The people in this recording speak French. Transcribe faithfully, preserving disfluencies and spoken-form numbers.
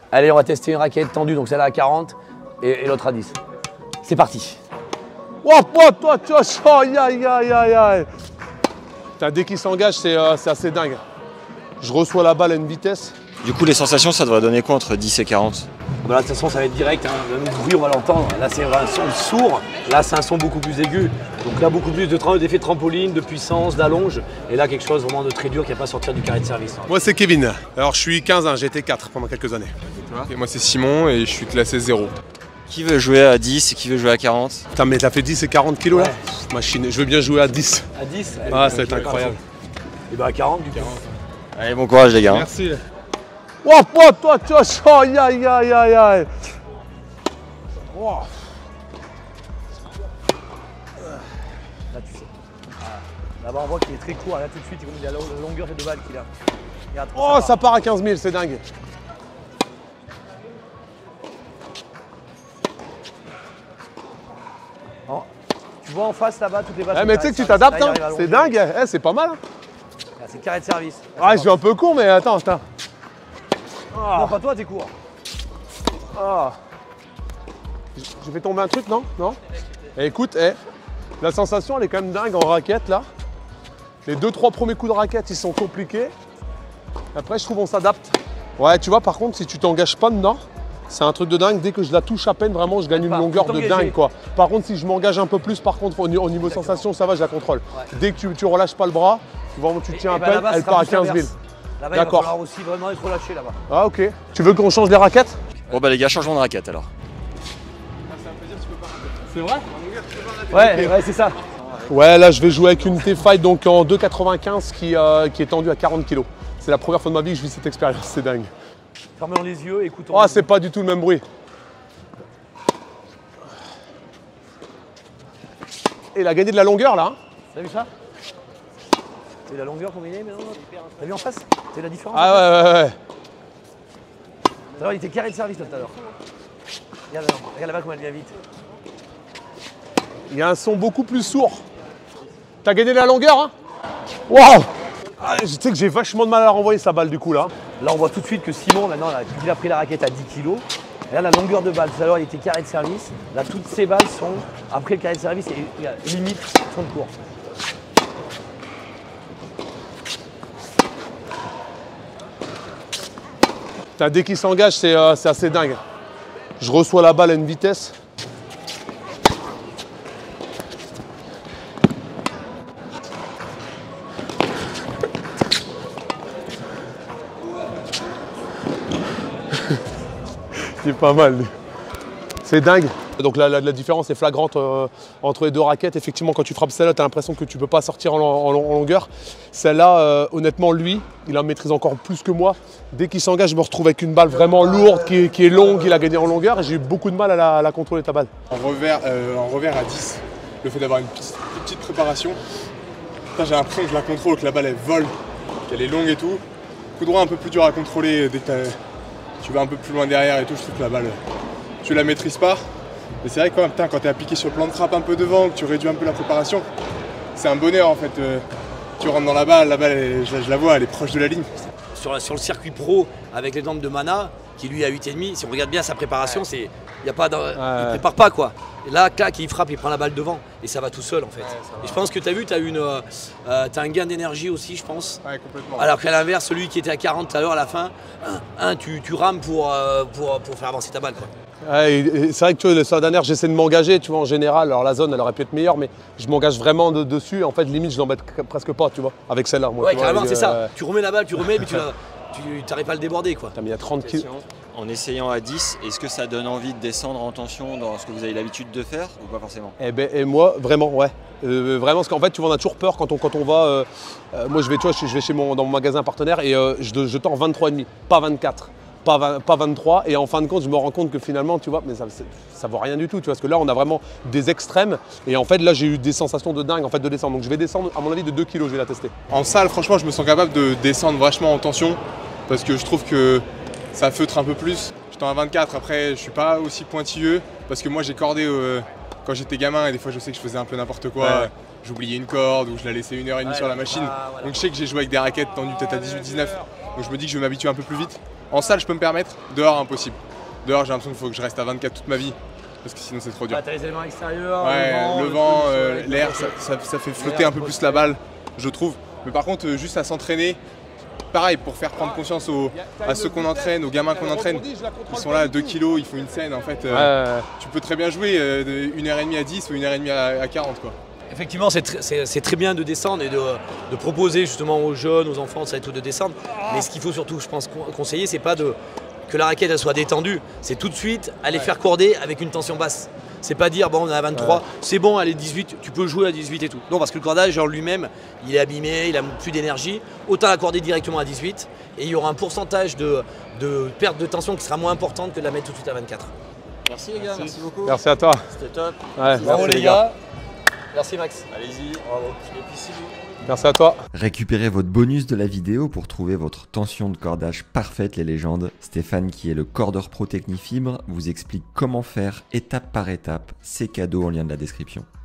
Allez, on va tester une raquette tendue, donc celle-là à quarante et, et l'autre à dix. C'est parti. Oh, oh, toi, tu vois, aïe, aïe, aïe, aïe, aïe. Dès qu'il s'engage, c'est euh, assez dingue. Je reçois la balle à une vitesse. Du coup, les sensations, ça devrait donner quoi entre dix et quarante? Bah là, de toute façon, ça va être direct. Hein. Le bruit, on va l'entendre. Là, c'est un son sourd. Là, c'est un son beaucoup plus aigu. Donc là, beaucoup plus d'effet de trampoline, de puissance, d'allonge. Et là, quelque chose vraiment de très dur qui n'a pas sortir du carré de service. Hein. Moi, c'est Kevin. Alors, je suis quinze, hein. J'ai été quatre pendant quelques années. Et moi, c'est Simon et je suis classé zéro. Qui veut jouer à dix et qui veut jouer à quarante? Putain, mais t'as fait dix et quarante kilos, ouais. Là machine. Je veux bien jouer à dix. À dix? Ah, ça va être incroyable. Et bah à quarante, du coup. Allez, bon courage, les gars. Merci. Oh, oh, toi, tu vois, aïe, aïe, aïe, aïe, aïe. Oh. Là, tu sais. Là-bas, on voit qu'il est très court. Là, tout de suite, il y a la longueur de balle qu'il a. Regarde, oh, ça, ça part à quinze mille, c'est dingue. Oh. Tu vois en face là-bas, toutes les balles. Eh, mais tu sais que tu t'adaptes, hein. C'est dingue. Eh, c'est pas mal. Hein. C'est carré de service. Ah, je suis un peu court, mais attends, attends. Oh. Non, pas toi, t'es court. Ah. Je vais tomber un truc, non? Non? Et écoute, eh, la sensation, elle est quand même dingue en raquette, là. Les deux, trois premiers coups de raquette, ils sont compliqués. Après, je trouve on s'adapte. Ouais, tu vois, par contre, si tu t'engages pas dedans, c'est un truc de dingue. Dès que je la touche à peine, vraiment, je gagne une longueur de dingue, quoi. Par contre, si je m'engage un peu plus, par contre, au niveau sensation, ça va, je la contrôle. Ouais. Dès que tu, tu relâches pas le bras, vraiment, tu tiens à peine, elle part à quinze mille. Là-bas, il va falloir aussi vraiment être relâché là-bas. Ah, ok. Tu veux qu'on change les raquettes? Bon, bah, les gars, changeons de raquette alors. C'est vrai? Ouais, okay. Ouais, c'est ça. Ouais, là, je vais jouer avec une T-Fight donc en deux quatre-vingt-quinze qui, euh, qui est tendue à quarante kilos. C'est la première fois de ma vie que je vis cette expérience, c'est dingue. Fermons les yeux, écoutons. Oh, c'est pas du tout le même bruit. Et il a gagné de la longueur là. Hein. T'as vu ça? C'est la longueur combinée maintenant. T'as vu en face? C'est la différence? Ah ouais, ouais, ouais. Tout à l'heure, il était carré de service tout à l'heure. Regarde là, regarde là-bas comment elle vient vite. Il y a un son beaucoup plus sourd. T'as gagné de la longueur, hein? Waouh! Ah, je sais que j'ai vachement de mal à renvoyer sa balle du coup là. Là on voit tout de suite que Simon maintenant là, il a pris la raquette à dix kilos. Regarde la longueur de balle, tout à l'heure il était carré de service. Là toutes ces balles sont après le carré de service et limite fond de cours. Dès qu'il s'engage c'est euh, assez dingue. Je reçois la balle à une vitesse. C'est pas mal. C'est dingue. Donc la, la, la différence est flagrante euh, entre les deux raquettes. Effectivement, quand tu frappes celle-là, tu as l'impression que tu ne peux pas sortir en, en, en longueur. Celle-là, euh, honnêtement, lui, il en maîtrise encore plus que moi. Dès qu'il s'engage, je me retrouve avec une balle vraiment lourde, qui est, qui est longue, il a gagné en longueur. Et j'ai eu beaucoup de mal à la, à la contrôler, ta balle. En revers, euh, en revers à dix, le fait d'avoir une petite, petite préparation, j'ai l'impression que je la contrôle, que la balle elle vole, qu'elle est longue et tout. Coup droit un peu plus dur à contrôler dès que tu vas un peu plus loin derrière et tout. Je trouve que la balle, tu la maîtrises pas. Mais c'est vrai que quand, putain, quand tu es appliqué sur le plan de frappe un peu devant, que tu réduis un peu la préparation, c'est un bonheur en fait. Euh, tu rentres dans la balle, la balle, elle, je, je la vois, elle est proche de la ligne. Sur, sur le circuit pro, avec les normes de Mana, qui lui a huit virgule cinq, si on regarde bien sa préparation, ouais. Y a pas de, ouais. Il ne prépare pas quoi. Et là, clac, il frappe, il prend la balle devant. Et ça va tout seul en fait. Ouais, et je pense que tu as vu, tu as euh, euh, un gain d'énergie aussi, je pense. Ouais, complètement. Alors qu'à l'inverse, celui qui était à quarante tout à l'heure, à la fin, un, un, tu, tu rames pour, euh, pour, pour faire avancer ta balle. Quoi. Ouais, c'est vrai que tu vois, la dernière, j'essaie de m'engager, tu vois, en général. Alors la zone, elle aurait pu être meilleure, mais je m'engage vraiment de, dessus. En fait, limite, je l'embête presque pas, tu vois, avec celle-là. Ouais, carrément, c'est euh... ça. Tu remets la balle, tu remets, mais tu n'arrives pas à le déborder, quoi. Il y a trente kilos. En essayant à dix, est-ce que ça donne envie de descendre en tension dans ce que vous avez l'habitude de faire ou pas forcément? Eh ben, et moi, vraiment, ouais. Euh, vraiment, parce qu'en fait, tu vois, on a toujours peur quand on, quand on va. Euh, euh, moi, je vais, tu vois, je vais chez mon, dans mon magasin partenaire et euh, je, je tends vingt-trois virgule cinq, pas vingt-quatre. Pas, vingt, pas vingt-trois, et en fin de compte, je me rends compte que finalement, tu vois, mais ça, ça vaut rien du tout, tu vois, parce que là, on a vraiment des extrêmes, et en fait, là, j'ai eu des sensations de dingue, en fait, de descendre. Donc, je vais descendre, à mon avis, de deux kilos, je vais la tester. En salle, franchement, je me sens capable de descendre vachement en tension, parce que je trouve que ça feutre un peu plus. Je tends à vingt-quatre, après, je suis pas aussi pointilleux, parce que moi, j'ai cordé euh, quand j'étais gamin, et des fois, je sais que je faisais un peu n'importe quoi. Ouais. J'oubliais une corde, ou je la laissais une heure et demie ouais, sur la machine. Bah, voilà. Donc, je sais que j'ai joué avec des raquettes tendues peut-être à dix-huit dix-neuf, donc je me dis que je vais m'habituer un peu plus vite. En salle, je peux me permettre. Dehors, impossible. Dehors, j'ai l'impression qu'il faut que je reste à vingt-quatre toute ma vie. Parce que sinon, c'est trop dur. Ah, t'as les éléments extérieurs, ouais, le vent, le vent, le euh, soleil, l'air, ça, ça, ça fait flotter un peu plus la balle, je trouve. Mais par contre, euh, juste à s'entraîner, pareil, pour faire prendre conscience aux, à ceux qu'on entraîne, aux gamins qu'on entraîne, ils sont là à deux kilos, ils font une scène en fait. Euh, ouais. Tu peux très bien jouer euh, de une heure trente à dix ou une heure trente à, à quarante quoi. Effectivement, c'est tr très bien de descendre et de, de proposer justement aux jeunes, aux enfants, ça et tout, de descendre. Mais ce qu'il faut surtout, je pense, conseiller, c'est pas de, que la raquette elle soit détendue, c'est tout de suite aller ouais. faire corder avec une tension basse. C'est pas dire bon on est à vingt-trois, ouais. c'est bon, allez dix-huit, tu peux jouer à dix-huit et tout. Non, parce que le cordage en lui-même, il est abîmé, il a plus d'énergie. Autant accorder directement à dix-huit et il y aura un pourcentage de, de perte de tension qui sera moins importante que de la mettre tout de suite à vingt-quatre. Merci les gars, merci, merci beaucoup. Merci à toi. C'était top. Ouais, bravo les gars. Merci Max. Allez-y. Bravo. Et puis si vous... Merci à toi. Récupérez votre bonus de la vidéo pour trouver votre tension de cordage parfaite les légendes. Stéphane, qui est le cordeur pro Technifibre, vous explique comment faire étape par étape. C'est cadeau en lien de la description.